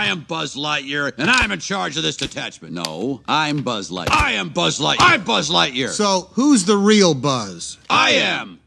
am Buzz Lightyear, and I'm in charge of this detachment. No, I'm Buzz Lightyear. I am Buzz Lightyear. I'm Buzz Lightyear. So, who's the real Buzz? I am.